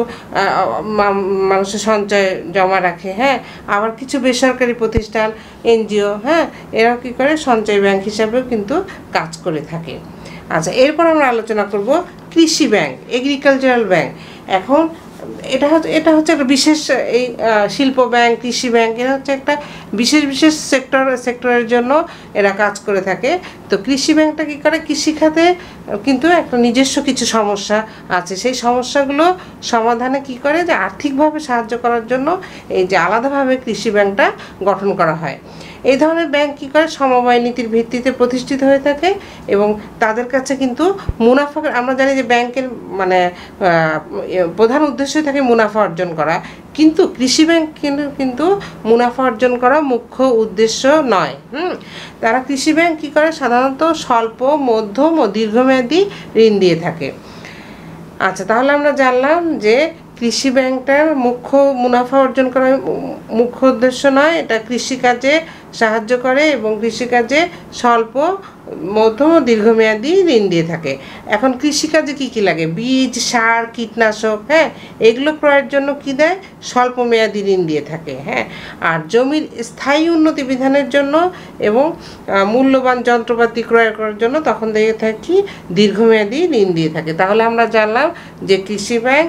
মানুষের সঞ্চয় জমা রাখে। হ্যাঁ, আবার কিছু বেসরকারি প্রতিষ্ঠান, এনজিও, হ্যাঁ, এরাও কী করে? সঞ্চয় ব্যাংক হিসাবেও কিন্তু কাজ করে থাকে। আচ্ছা, এরপর আমরা আলোচনা করব কৃষি ব্যাংক, এগ্রিকালচারাল ব্যাংক। এখন এটা হচ্ছে এটা হচ্ছে একটা বিশেষ এই শিল্প ব্যাংক, কৃষি ব্যাংক, এরা হচ্ছে একটা বিশেষ বিশেষ সেক্টর সেক্টরের জন্য এরা কাজ করে থাকে। তো কৃষি ব্যাংকটা কী করে? কৃষিখাতে কিন্তু একটা নিজস্ব কিছু সমস্যা আছে, সেই সমস্যাগুলো সমাধানে কি করে? যে আর্থিকভাবে সাহায্য করার জন্য এই যে আলাদাভাবে কৃষি ব্যাংকটা গঠন করা হয়। এই ধরনের ব্যাংক কী করে? সমবায় নীতির ভিত্তিতে প্রতিষ্ঠিত হয়ে থাকে এবং তাদের কাছে কিন্তু মুনাফা, আমরা জানি যে ব্যাংকের মানে প্রধান উদ্দেশ্যই থাকে মুনাফা অর্জন করা, কিন্তু কৃষি ব্যাংক কিন্তু কিন্তু মুনাফা অর্জন করা মুখ্য উদ্দেশ্য নয়। হুম তারা কৃষি ব্যাংক কী করে? সাধারণত স্বল্প, মধ্যম ও দীর্ঘমেয়াদী ঋণ দিয়ে থাকে। আচ্ছা, তাহলে আমরা জানলাম যে কৃষি ব্যাংকটার মুখ্য মুনাফা অর্জন করার মুখ্য উদ্দেশ্য নয়, এটা কৃষিকাজে সাহায্য করে এবং কৃষিকাজে স্বল্প মধ্যম ও দীর্ঘমেয়াদী ঋণ দিয়ে থাকে। এখন কৃষিকাজে কি কি লাগে? বীজ, সার, কীটনাশক, হ্যাঁ, এগুলো ক্রয়ের জন্য কি দেয়? স্বল্প মেয়াদী ঋণ দিয়ে থাকে। হ্যাঁ, আর জমির স্থায়ী উন্নতি বিধানের জন্য এবং মূল্যবান যন্ত্রপাতি ক্রয় করার জন্য তখন দিয়ে থাকে দীর্ঘমেয়াদী ঋণ দিয়ে থাকে। তাহলে আমরা জানলাম যে কৃষি ব্যাংক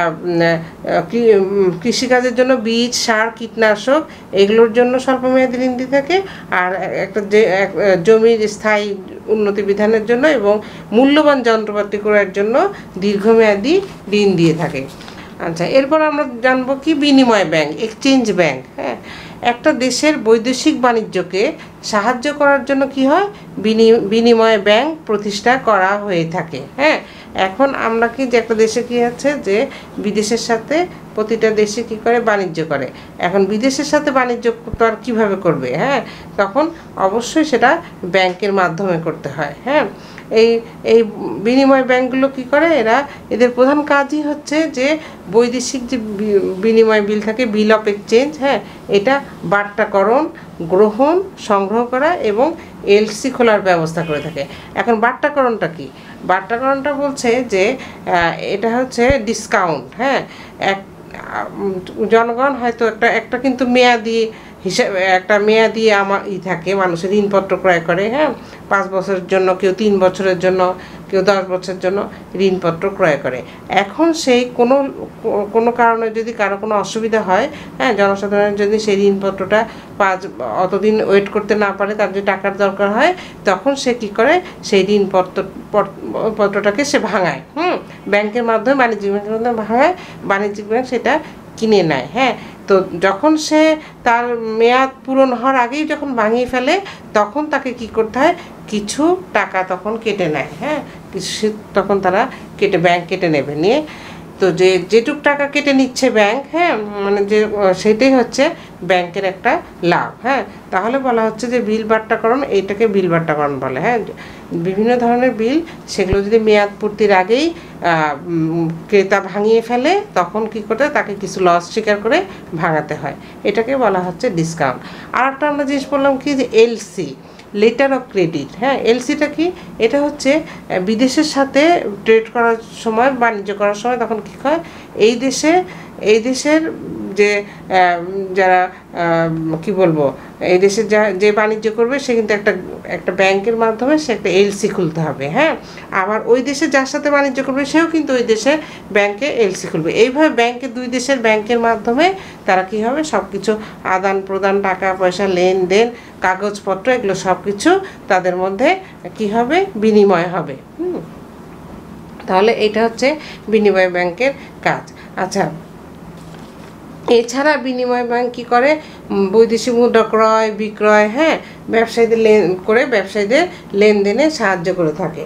কৃষিকাজের জন্য বীজ, সার, কীটনাশক এগুলোর জন্য স্বল্প মেয়াদী ঋণ দিয়ে থাকে, আর একটা যে জমির স্থায়ী উন্নতি বিধানের জন্য এবং মূল্যবান যন্ত্রপাতি ক্রয়ের জন্য দীর্ঘমেয়াদী ঋণ দিয়ে থাকে। আচ্ছা, এরপর আমরা জানবো কি বিনিময় ব্যাংক, এক্সচেঞ্জ ব্যাংক। হ্যাঁ, একটা দেশের বৈদেশিক বাণিজ্যকে সাহায্য করার জন্য কি হয়? বিনিময় ব্যাংক প্রতিষ্ঠা করা হয়ে থাকে। হ্যাঁ, এখন আমরা কি যে একটা দেশে কি আছে যে বিদেশের সাথে প্রতিটা দেশে কি করে? বাণিজ্য করে। এখন বিদেশের সাথে বাণিজ্য তো আর কীভাবে করবে? হ্যাঁ, তখন অবশ্যই সেটা ব্যাংকের মাধ্যমে করতে হয়। হ্যাঁ, এই এই বিনিময় ব্যাংকগুলো কি করে? এরা এদের প্রধান কাজই হচ্ছে যে বৈদেশিক যে বিনিময় বিল থাকে, বিল অফ এক্সচেঞ্জ, হ্যাঁ, এটা বাট্টাকরণ, গ্রহণ, সংগ্রহ করা এবং এলসি খোলার ব্যবস্থা করে থাকে। এখন বাট্টাকরণটা কি? বাট্টাকরণটা বলছে যে এটা হচ্ছে ডিসকাউন্ট। হ্যাঁ, এক জনগণ হয়তো একটা একটা কিন্তু মেয়াদি হিসাবে একটা মেয়াদি আমার ই থাকে, মানুষের ঋণপত্র ক্রয় করে। হ্যাঁ, পাঁচ বছরের জন্য, কেউ তিন বছরের জন্য, কেউ দশ বছরের জন্য ঋণপত্র ক্রয় করে। এখন সেই কোনো কোনো কারণে যদি কারো কোনো অসুবিধা হয়, হ্যাঁ, জনসাধারণের যদি সেই ঋণপত্রটা পাঁচ অতদিন ওয়েট করতে না পারে, তার যদি টাকার দরকার হয়, তখন সে কী করে? সেই ঋণপত্র পত্রটাকে সে ভাঙায়। হুম ব্যাংকের মাধ্যমে, বাণিজ্যিক ব্যাংকের মাধ্যমে ভাঙায়, বাণিজ্যিক ব্যাংক সেটা কিনে নেয়। হ্যাঁ, তো যখন সে তার মেয়াদ পূরণ হওয়ার আগেই যখন ভাঙিয়ে ফেলে, তখন তাকে কি করতে হয়? কিছু টাকা তখন কেটে নেয়। হ্যাঁ, কিছু তখন তারা কেটে ব্যাংক কেটে নেবে, নিয়ে তো যে যেটুক টাকা কেটে নিচ্ছে ব্যাংক, হ্যাঁ, মানে যে সেটাই হচ্ছে ব্যাংকের একটা লাভ। হ্যাঁ, তাহলে বলা হচ্ছে যে বিল বাট্টাকরণ, এইটাকে বিল বাট্টাকরণ বলে। হ্যাঁ, বিভিন্ন ধরনের বিল, সেগুলো যদি মেয়াদ পূর্তির আগেই ক্রেতা ভাঙিয়ে ফেলে, তখন কী করতে হয়? তাকে কিছু লস স্বীকার করে ভাঙাতে হয়। এটাকে বলা হচ্ছে ডিসকাউন্ট। আর একটা আমরা জিনিস বললাম কি, যে এলসি, লেটার অফ ক্রেডিট। হ্যাঁ, এলসিটা কি? এটা হচ্ছে বিদেশের সাথে ট্রেড করার সময়, বাণিজ্য করার সময় তখন কী হয়? এই দেশে এই দেশের যে যারা কি বলবো, এই দেশে যা যে বাণিজ্য করবে, সে কিন্তু একটা একটা ব্যাংকের মাধ্যমে সে একটা এলসি খুলতে হবে। হ্যাঁ, আবার ওই দেশে যার সাথে বাণিজ্য করবে, সেও কিন্তু ওই দেশে ব্যাংকে এলসি খুলবে। এইভাবে ব্যাংকে, দুই দেশের ব্যাংকের মাধ্যমে তারা কী হবে? সব কিছু আদান প্রদান, টাকা পয়সা, লেনদেন, কাগজপত্র, এগুলো সব কিছু তাদের মধ্যে কি হবে? বিনিময় হবে। হুম তাহলে এটা হচ্ছে বিনিময় ব্যাংকের কাজ। আচ্ছা, এছাড়া বিনিময় ব্যাংক কী করে? বৈদেশিক মুদ্রা ক্রয় বিক্রয়, হ্যাঁ, ব্যবসায়ীদের লেন করে ব্যবসায়ীদের লেনদেনে সাহায্য করে থাকে।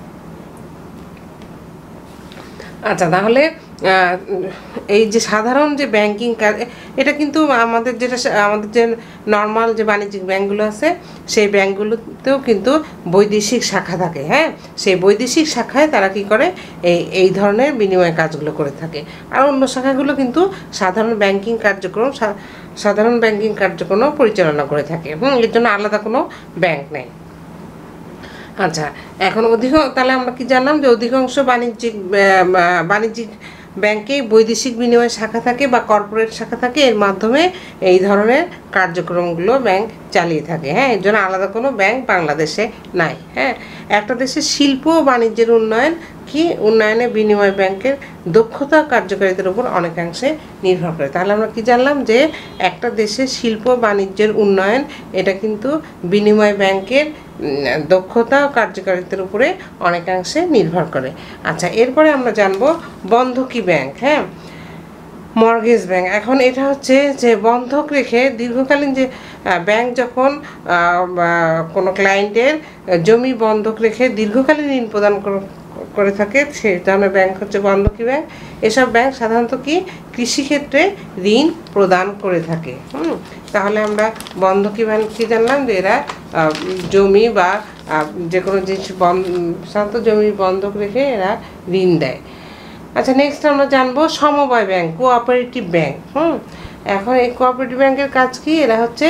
আচ্ছা, তাহলে এই যে সাধারণ যে ব্যাংকিং কাজ, এটা কিন্তু আমাদের যেটা আমাদের যে নর্মাল যে বাণিজ্যিক ব্যাংকগুলো আছে, সেই ব্যাংকগুলোতেও কিন্তু বৈদেশিক শাখা থাকে। হ্যাঁ, সেই বৈদেশিক শাখায় তারা কি করে? এই এই ধরনের বিনিময় কাজগুলো করে থাকে। আর অন্য শাখাগুলো কিন্তু সাধারণ ব্যাংকিং কার্যক্রম সাধারণ ব্যাংকিং কার্যক্রম পরিচালনা করে থাকে। হুম এর জন্য আলাদা কোনো ব্যাংক নেই। আচ্ছা, এখন অধিক তাহলে আমরা কি জানলাম যে অধিকাংশ বাণিজ্যিক বাণিজ্যিক ব্যাংকে বৈদেশিক বিনিময় শাখা থাকে বা কর্পোরেট শাখা থাকে, এর মাধ্যমে এই ধরনের কার্যক্রমগুলো ব্যাংক চালিয়ে থাকে। হ্যাঁ, এর জন্য আলাদা কোনো ব্যাংক বাংলাদেশে নাই। হ্যাঁ, একটা দেশের শিল্প ও বাণিজ্যের উন্নয়ন কি উন্নয়নে বিনিময় ব্যাংকের দক্ষতা কার্যকারিতার উপর অনেকাংশে নির্ভর করে। তাহলে আমরা কি জানলাম যে একটা দেশের শিল্প বাণিজ্যের উন্নয়ন, এটা কিন্তু বিনিময় ব্যাংকের দক্ষতা ও কার্যকারিতার উপরে অনেকাংশে নির্ভর করে। আচ্ছা, এরপরে আমরা জানবো বন্ধকি ব্যাংক। হ্যাঁ, মর্গেজ ব্যাংক। এখন এটা হচ্ছে যে বন্ধক রেখে দীর্ঘকালীন যে ব্যাংক যখন কোনো ক্লায়েন্টের জমি বন্ধক রেখে দীর্ঘকালীন ঋণ প্রদান করে থাকে, সেই ধরনের ব্যাংক হচ্ছে বন্ধকি ব্যাংক। এসব ব্যাংক সাধারণত কি কৃষিক্ষেত্রে ঋণ প্রদান করে থাকে। হুম তাহলে আমরা বন্ধকি ব্যাংক কি জানলাম যে এরা জমি বা যে কোনো জিনিস সাধারণত জমি বন্ধক রেখে এরা ঋণ দেয়। আচ্ছা, নেক্সট আমরা জানবো সমবায় ব্যাংক, কোঅপারেটিভ ব্যাংক। হুম এখন এই কোঅপারেটিভ ব্যাংকের কাজ কি? এরা হচ্ছে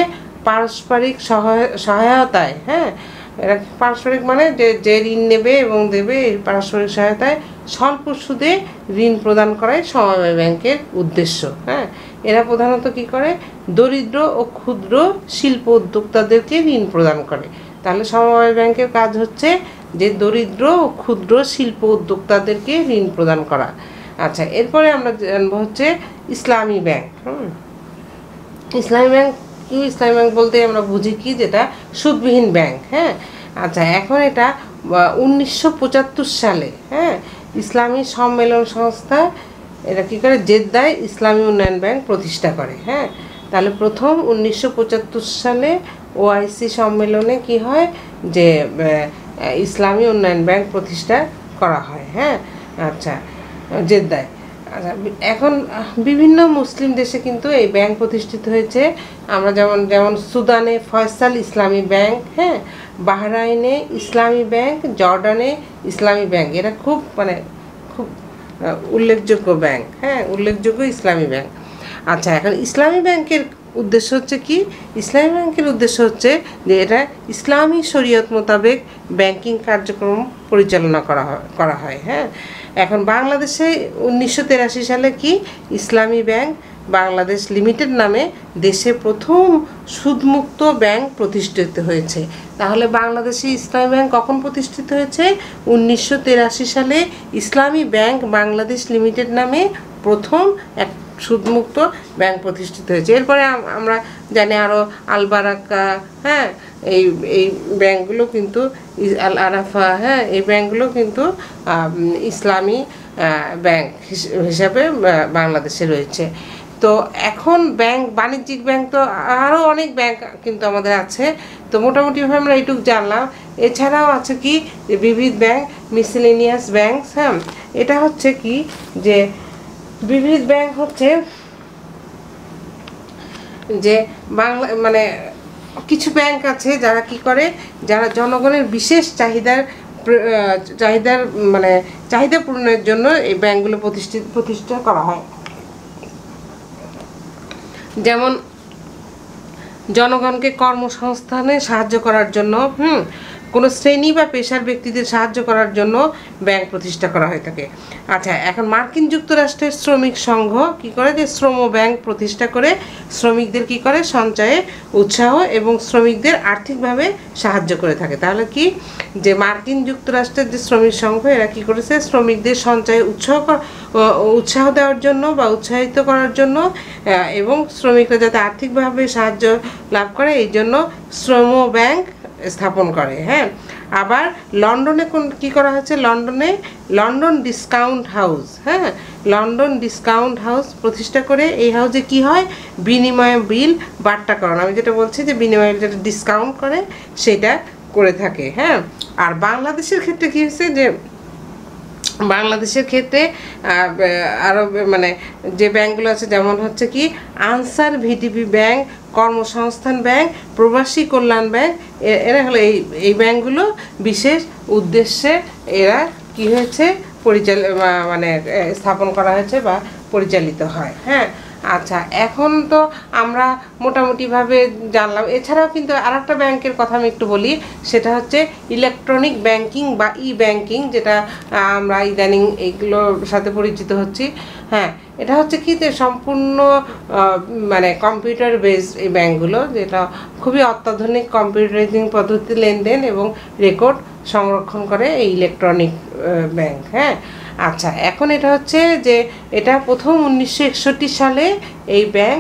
পারস্পরিক সহায়তায়, হ্যাঁ এরা পারস্পরিক মানে যে যে ঋণ নেবে এবং দেবে এই পারস্পরিক সহায়তায় স্বল্প সুদে ঋণ প্রদান করাই সমবায় ব্যাংকের উদ্দেশ্য। হ্যাঁ এরা প্রধানত কি করে, দরিদ্র ও ক্ষুদ্র শিল্প উদ্যোক্তাদেরকে ঋণ প্রদান করে। তাহলে সমবায় ব্যাংকের কাজ হচ্ছে যে দরিদ্র ও ক্ষুদ্র শিল্প উদ্যোক্তাদেরকে ঋণ প্রদান করা। আচ্ছা, এরপরে আমরা জানবো হচ্ছে ইসলামী ব্যাংক। হুম ইসলামী ব্যাংক কি? ইসলামী ব্যাংক বলতে আমরা বুঝি কি, যেটা সুদবিহীন ব্যাংক। হ্যাঁ আচ্ছা, এখন এটা উনিশশো পঁচাত্তর সালে হ্যাঁ ইসলামী সম্মেলন সংস্থা এটা কী করে, জেদ্দায় ইসলামী উন্নয়ন ব্যাংক প্রতিষ্ঠা করে। হ্যাঁ তাহলে প্রথম উনিশশো পঁচাত্তর সালে ওআইসি সম্মেলনে কি হয়, যে ইসলামী উন্নয়ন ব্যাংক প্রতিষ্ঠা করা হয়। হ্যাঁ আচ্ছা, জেদ্দায়। আচ্ছা, এখন বিভিন্ন মুসলিম দেশে কিন্তু এই ব্যাংক প্রতিষ্ঠিত হয়েছে। আমরা যেমন যেমন সুদানে ফয়সাল ইসলামী ব্যাংক, হ্যাঁ বাহরাইনে ইসলামী ব্যাংক, জর্ডানে ইসলামী ব্যাংক, এরা খুব মানে খুব উল্লেখযোগ্য ব্যাংক। হ্যাঁ উল্লেখযোগ্য ইসলামী ব্যাংক। আচ্ছা, এখন ইসলামী ব্যাংকের উদ্দেশ্য হচ্ছে কি, ইসলামী ব্যাংকের উদ্দেশ্য হচ্ছে যে এটা ইসলামী শরীয়ত মোতাবেক ব্যাংকিং কার্যক্রম পরিচালনা করা হয় করা হয় হ্যাঁ এখন বাংলাদেশে উনিশশো তেরাশি সালে কি ইসলামী ব্যাংক বাংলাদেশ লিমিটেড নামে দেশে প্রথম সুদমুক্ত ব্যাংক প্রতিষ্ঠিত হয়েছে। তাহলে বাংলাদেশে ইসলামী ব্যাংক কখন প্রতিষ্ঠিত হয়েছে? উনিশশো তেরাশি সালে ইসলামী ব্যাংক বাংলাদেশ লিমিটেড নামে প্রথম এক সুদমুক্ত ব্যাংক প্রতিষ্ঠিত হয়েছে। এরপরে আমরা জানি আরও আল বারাকা, হ্যাঁ এই এই ব্যাংকগুলো কিন্তু আল আরাফা, হ্যাঁ এই ব্যাংকগুলো কিন্তু ইসলামী ব্যাংক হিসাবে বাংলাদেশে রয়েছে। তো এখন ব্যাংক, বাণিজ্যিক ব্যাংক তো আরও অনেক ব্যাংক কিন্তু আমাদের আছে। তো মোটামুটিভাবে আমরা এইটুকু জানলাম। এছাড়াও আছে কি যে বিবিধ ব্যাংক, মিসেলেনিয়াস ব্যাংক। হ্যাঁ এটা হচ্ছে কি যে বিবিধ ব্যাংক হচ্ছে যে বাংলা মানে কিছু ব্যাংক আছে যারা কি করে, যারা জনগণের বিশেষ চাহিদার চাহিদার মানে চাহিদা পূরণের জন্য এই ব্যাংকগুলো প্রতিষ্ঠিত প্রতিষ্ঠা করা হয়। যেমন জনগণকে কর্মসংস্থানে সাহায্য করার জন্য, হুম কোনো শ্রেণী বা পেশার ব্যক্তিদের সাহায্য করার জন্য ব্যাংক প্রতিষ্ঠা করা হয়ে থাকে। আচ্ছা, এখন মার্কিন যুক্তরাষ্ট্রের শ্রমিক সংঘ কি করে, যে শ্রম ব্যাংক প্রতিষ্ঠা করে শ্রমিকদের কি করে সঞ্চয়ে উৎসাহ এবং শ্রমিকদের আর্থিকভাবে সাহায্য করে থাকে। তাহলে কি যে মার্কিন যুক্তরাষ্ট্রের যে শ্রমিক সংঘ এরা কি করেছে, শ্রমিকদের সঞ্চয়ে উৎসাহ উৎসাহ দেওয়ার জন্য বা উৎসাহিত করার জন্য এবং শ্রমিকরা যাতে আর্থিকভাবে সাহায্য লাভ করে এই জন্য শ্রম ব্যাংক স্থাপন করে। হ্যাঁ আবার লন্ডনে কোন কী করা হয়েছে, লন্ডনে লন্ডন ডিসকাউন্ট হাউস, হ্যাঁ লন্ডন ডিসকাউন্ট হাউস প্রতিষ্ঠা করে এই হাউসে কি হয়, বিনিময় বিল বাট্টাকরণ, আমি যেটা বলছি যে বিনিময় বিল যেটা ডিসকাউন্ট করে সেটা করে থাকে। হ্যাঁ আর বাংলাদেশের ক্ষেত্রে কী হয়েছে, যে বাংলাদেশের ক্ষেত্রে আরও মানে যে ব্যাংকগুলো আছে যেমন হচ্ছে কি Ansar VDP bank, Karmasangsthan bank, Probashi Kallyan bank, এরা হলো এই এই ব্যাংকগুলো বিশেষ উদ্দেশ্যে এরা কি হয়েছে পরিচাল মানে স্থাপন করা হয়েছে বা পরিচালিত হয়। হ্যাঁ আচ্ছা, এখন তো আমরা মোটামুটিভাবে জানলাম। এছাড়াও কিন্তু আর একটা ব্যাংকের কথা আমি একটু বলি, সেটা হচ্ছে ইলেকট্রনিক ব্যাংকিং বা ই ব্যাংকিং, যেটা আমরা ইদানিং এইগুলোর সাথে পরিচিত হচ্ছি। হ্যাঁ এটা হচ্ছে কি যে সম্পূর্ণ মানে কম্পিউটার বেস এই ব্যাংকগুলো, যেটা খুবই অত্যাধুনিক কম্পিউটারাইজিং পদ্ধতিতে লেনদেন এবং রেকর্ড সংরক্ষণ করে এই ইলেকট্রনিক ব্যাংক। হ্যাঁ আচ্ছা, এখন এটা হচ্ছে যে এটা প্রথম উনিশশো একষট্টি সালে এই ব্যাংক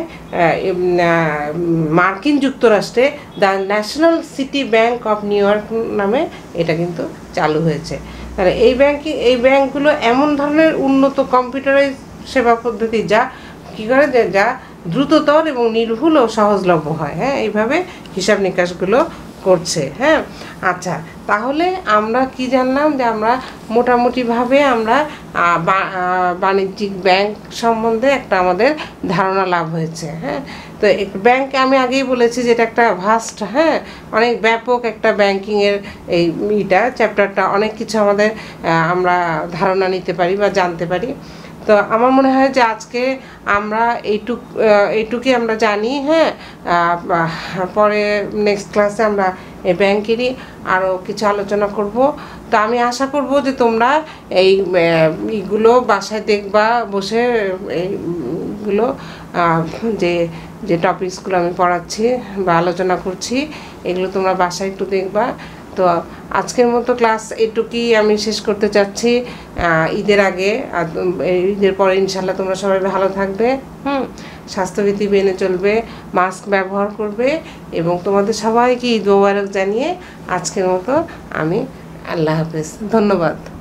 মার্কিন যুক্তরাষ্ট্রে the National City Bank of New York নামে এটা কিন্তু চালু হয়েছে। তাহলে এই ব্যাংকে এই ব্যাংকগুলো এমন ধরনের উন্নত কম্পিউটারাইজ সেবা পদ্ধতি যা কী করে, যা দ্রুততর এবং নির্ভুল ও সহজলভ্য হয়। হ্যাঁ এইভাবে হিসাব নিকাশগুলো করছে। হ্যাঁ আচ্ছা, তাহলে আমরা কি জানলাম, যে আমরা মোটামুটিভাবে আমরা বাণিজ্যিক ব্যাংক সম্বন্ধে একটা আমাদের ধারণা লাভ হয়েছে। হ্যাঁ তো ব্যাংক আমি আগেই বলেছি যে এটা একটা ভাস্ট, হ্যাঁ অনেক ব্যাপক একটা ব্যাংকিংয়ের এই ইটা চ্যাপ্টারটা, অনেক কিছু আমাদের আমরা ধারণা নিতে পারি বা জানতে পারি। তো আমার মনে হয় যে আজকে আমরা এইটুক এইটুকুই আমরা জানি। হ্যাঁ, পরে নেক্সট ক্লাসে আমরা এই ব্যাংকেরই আরও কিছু আলোচনা করব। তো আমি আশা করব যে তোমরা এই এইগুলো বাসায় দেখবা বসে, এইগুলো যে যে টপিকসগুলো আমি পড়াচ্ছি বা আলোচনা করছি এগুলো তোমরা বাসায় একটু দেখবা। তো আজকের মতো ক্লাস এটুকুই আমি শেষ করতে চাচ্ছি ঈদের আগে। ঈদের পরে ইনশাল্লাহ তোমরা সবাই ভালো থাকবে, হুম, স্বাস্থ্যবিধি মেনে চলবে, মাস্ক ব্যবহার করবে এবং তোমাদের সবাইকে ঈদ মোবারক জানিয়ে আজকের মতো আমি আল্লাহ হাফেজ, ধন্যবাদ।